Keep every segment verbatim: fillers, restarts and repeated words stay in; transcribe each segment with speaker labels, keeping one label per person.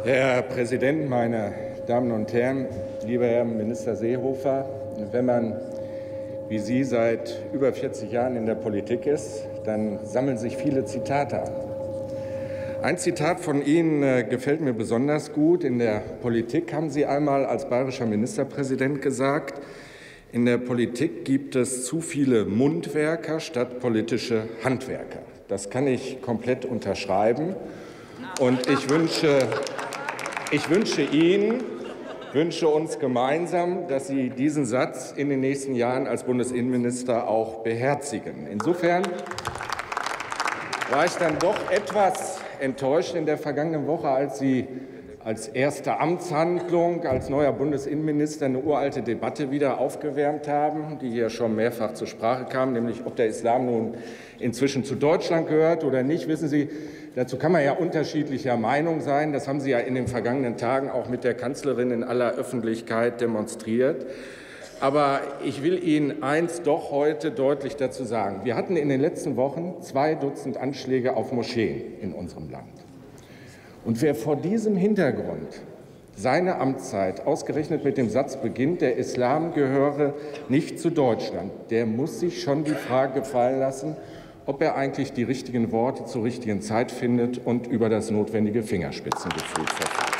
Speaker 1: Herr Präsident, meine Damen und Herren, lieber Herr Minister Seehofer! Wenn man wie Sie seit über vierzig Jahren in der Politik ist, dann sammeln sich viele Zitate an. Ein Zitat von Ihnen äh, gefällt mir besonders gut. In der Politik haben Sie einmal als bayerischer Ministerpräsident gesagt, in der Politik gibt es zu viele Mundwerker statt politische Handwerker. Das kann ich komplett unterschreiben. Und ich wünsche, ich wünsche Ihnen, wünsche uns gemeinsam, dass Sie diesen Satz in den nächsten Jahren als Bundesinnenminister auch beherzigen. Insofern war ich dann doch etwas enttäuscht in der vergangenen Woche, als Sie als erste Amtshandlung als neuer Bundesinnenminister eine uralte Debatte wieder aufgewärmt haben, die hier schon mehrfach zur Sprache kam, nämlich ob der Islam nun inzwischen zu Deutschland gehört oder nicht. Wissen Sie, dazu kann man ja unterschiedlicher Meinung sein. Das haben Sie ja in den vergangenen Tagen auch mit der Kanzlerin in aller Öffentlichkeit demonstriert. Aber ich will Ihnen eins doch heute deutlich dazu sagen. Wir hatten in den letzten Wochen zwei Dutzend Anschläge auf Moscheen in unserem Land. Und wer vor diesem Hintergrund seine Amtszeit ausgerechnet mit dem Satz beginnt, der Islam gehöre nicht zu Deutschland, der muss sich schon die Frage gefallen lassen, ob er eigentlich die richtigen Worte zur richtigen Zeit findet und über das notwendige Fingerspitzengefühl verfügt.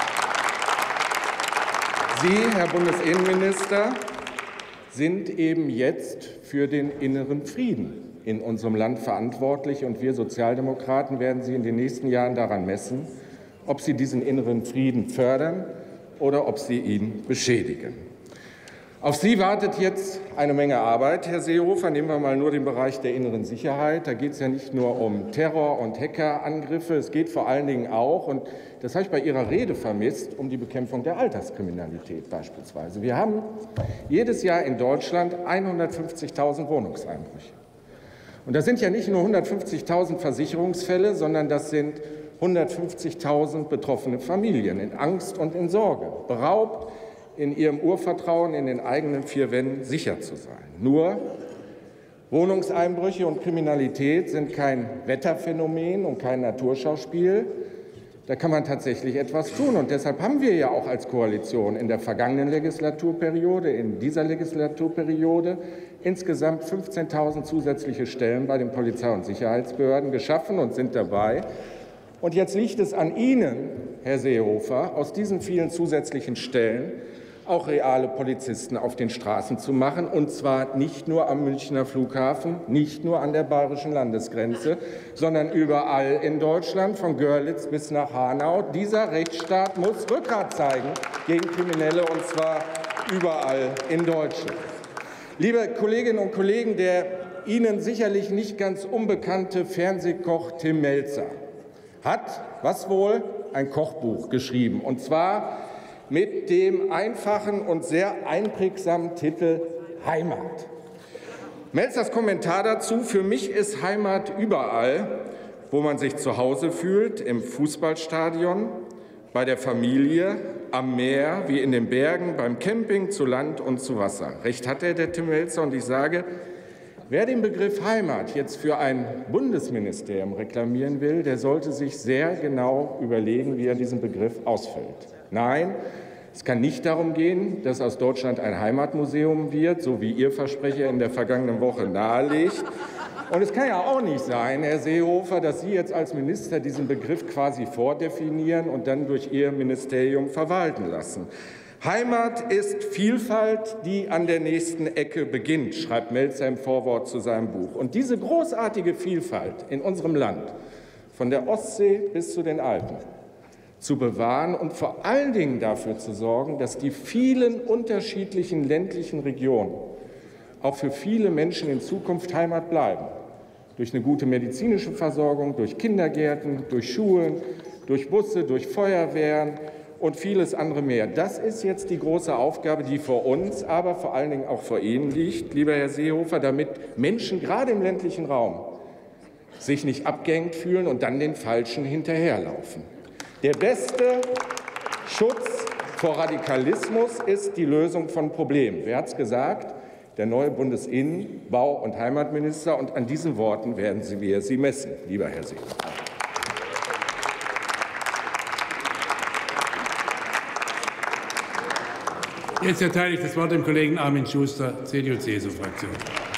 Speaker 1: Sie, Herr Bundesinnenminister, sind eben jetzt für den inneren Frieden in unserem Land verantwortlich, und wir Sozialdemokraten werden Sie in den nächsten Jahren daran messen, ob Sie diesen inneren Frieden fördern oder ob Sie ihn beschädigen. Auf Sie wartet jetzt eine Menge Arbeit, Herr Seehofer. Nehmen wir mal nur den Bereich der inneren Sicherheit. Da geht es ja nicht nur um Terror- und Hackerangriffe, es geht vor allen Dingen auch, und das habe ich bei Ihrer Rede vermisst, um die Bekämpfung der Alterskriminalität beispielsweise. Wir haben jedes Jahr in Deutschland hundertfünfzigtausend Wohnungseinbrüche. Und das sind ja nicht nur hundertfünfzigtausend Versicherungsfälle, sondern das sind hundertfünfzigtausend betroffene Familien in Angst und in Sorge, beraubt, in ihrem Urvertrauen in den eigenen vier Wänden sicher zu sein. Nur Wohnungseinbrüche und Kriminalität sind kein Wetterphänomen und kein Naturschauspiel. Da kann man tatsächlich etwas tun. Und deshalb haben wir ja auch als Koalition in der vergangenen Legislaturperiode, in dieser Legislaturperiode insgesamt fünfzehntausend zusätzliche Stellen bei den Polizei- und Sicherheitsbehörden geschaffen und sind dabei. Und jetzt liegt es an Ihnen, Herr Seehofer, aus diesen vielen zusätzlichen Stellen auch reale Polizisten auf den Straßen zu machen, und zwar nicht nur am Münchner Flughafen, nicht nur an der bayerischen Landesgrenze, sondern überall in Deutschland, von Görlitz bis nach Hanau. Dieser Rechtsstaat muss Rückgrat zeigen gegen Kriminelle, und zwar überall in Deutschland. Liebe Kolleginnen und Kollegen, der Ihnen sicherlich nicht ganz unbekannte Fernsehkoch Tim Melzer hat, was wohl, ein Kochbuch geschrieben, und zwar mit dem einfachen und sehr einprägsamen Titel Heimat. Melzers Kommentar dazu: Für mich ist Heimat überall, wo man sich zu Hause fühlt, im Fußballstadion, bei der Familie, am Meer, wie in den Bergen, beim Camping, zu Land und zu Wasser. Recht hat er, der Tim Melzer, und ich sage, wer den Begriff Heimat jetzt für ein Bundesministerium reklamieren will, der sollte sich sehr genau überlegen, wie er diesen Begriff ausfüllt. Nein, es kann nicht darum gehen, dass aus Deutschland ein Heimatmuseum wird, so wie Ihr Versprecher in der vergangenen Woche nahelegt. Und es kann ja auch nicht sein, Herr Seehofer, dass Sie jetzt als Minister diesen Begriff quasi vordefinieren und dann durch Ihr Ministerium verwalten lassen. Heimat ist Vielfalt, die an der nächsten Ecke beginnt, schreibt Melzer im Vorwort zu seinem Buch. Und diese großartige Vielfalt in unserem Land, von der Ostsee bis zu den Alpen, zu bewahren und vor allen Dingen dafür zu sorgen, dass die vielen unterschiedlichen ländlichen Regionen auch für viele Menschen in Zukunft Heimat bleiben. Durch eine gute medizinische Versorgung, durch Kindergärten, durch Schulen, durch Busse, durch Feuerwehren und vieles andere mehr. Das ist jetzt die große Aufgabe, die vor uns, aber vor allen Dingen auch vor Ihnen liegt, lieber Herr Seehofer, damit Menschen gerade im ländlichen Raum sich nicht abgehängt fühlen und dann den Falschen hinterherlaufen. Der beste Schutz vor Radikalismus ist die Lösung von Problemen. Wer hat es gesagt? Der neue Bundesinnen-, Bau- und Heimatminister. Und an diesen Worten werden wir Sie messen, lieber Herr Seehofer.
Speaker 2: Jetzt erteile ich das Wort dem Kollegen Armin Schuster, C D U-C S U-Fraktion.